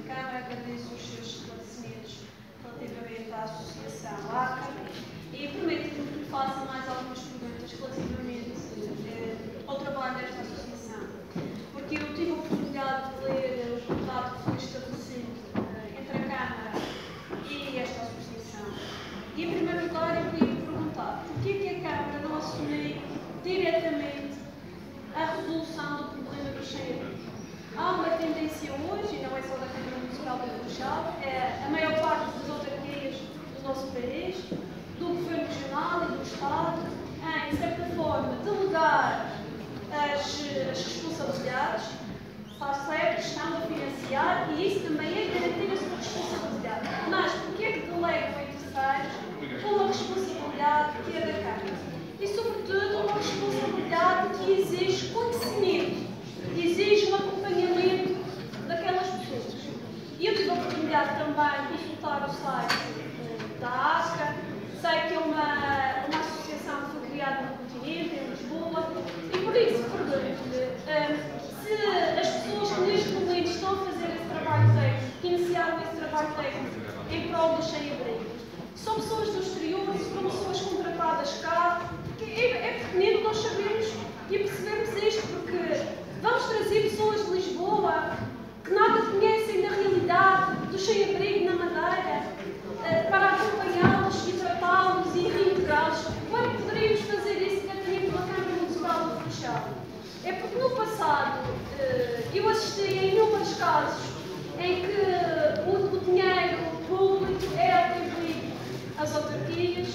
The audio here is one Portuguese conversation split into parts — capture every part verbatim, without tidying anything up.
Câmara, agradeço os seus esclarecimentos relativamente à Associação A C A e prometo-me que faça mais algumas perguntas relativamente eh, ao trabalho desta associação, porque eu tive a oportunidade de ler o contrato que foi estabelecido eh, entre a Câmara e esta associação. E, em primeiro lugar, eu queria perguntar porquê que a Câmara não assumiu diretamente a resolução do problema do cheio. Há uma tendência hoje, e não é só da Câmara Municipal de Funchal, é a maior parte das autarquias do nosso país, do Governo Regional e do Estado, em, de certa forma, delegar as, as responsabilidades, faz certo, estão a financiar, e isso também é garantir a sua responsabilidade. Mas porquê é que delegam em terceiros com uma responsabilidade que é da Câmara? E, sobretudo, uma responsabilidade que exige conhecimento, exige um acompanhamento daquelas pessoas. E eu tive a oportunidade também de consultar o site da A C A, sei que é uma, uma associação que foi criada no continente, em Lisboa, e por isso pergunto-lhe um, se as pessoas que neste momento estão a fazer esse trabalho técnico, que iniciaram esse trabalho técnico em prol do sem-abrigo, são pessoas do exterior, são pessoas contratadas cá, porque é, é pertinente nós sabermos e percebermos isto, porque vamos trazer pessoas de Lisboa que nada conhecem da realidade do sem-abrigo na Madeira para acompanhá-los e tratá-los e reintegrá-los. Quando poderíamos fazer isso diretamente pela Câmara Municipal de Funchal? É porque no passado eu assisti a inúmeros casos em que o, o dinheiro público era atribuído às autarquias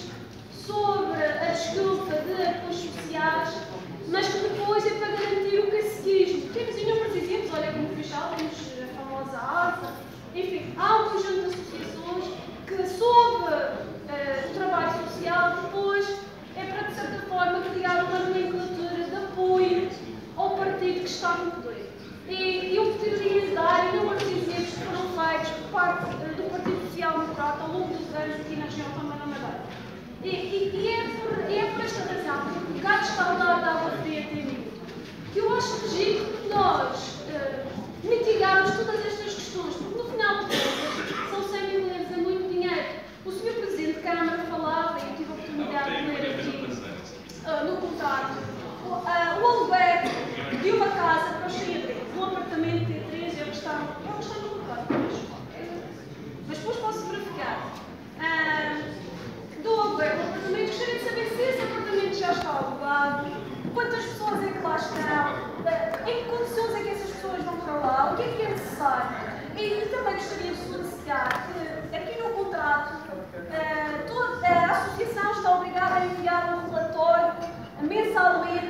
sobre a desculpa de apoios sociais, mas que depois é para garantir o caciquismo. Temos inúmeros exemplos, olha, como Funchal, temos a famosa A S A, enfim, há um conjunto de associações que, sob uh, o trabalho social, depois é para, de certa forma, criar uma nomenclatura de apoio ao partido que está no poder. E eu poderia dar inúmeros exemplos que foram feitos por parte uh, do Partido Social Democrata ao longo dos anos aqui na região também na Madeira. E, e, e é, por, é por esta razão, porque o gato está ao lado da água fria tem minuto, que eu acho legítimo nós uh, mitigarmos todas estas questões, porque no final de contas são cem mil euros, é muito dinheiro. O senhor Presidente de Câmara falava, e eu tive a oportunidade de ler aqui uh, no contrato, o, uh, o aluguer de uma casa para os sem-abrigo, um apartamento T três, é o que está, é o que está no contrato, mas depois posso verificar. Uh, do aluguer do apartamento, gostaria de saber se esse apartamento já está alugado, quantas pessoas é que lá estão, em que condições é que essas pessoas vão para lá, o que é que é necessário. E também gostaria de solicitar que aqui no contrato toda a associação está obrigada a enviar um relatório mensalmente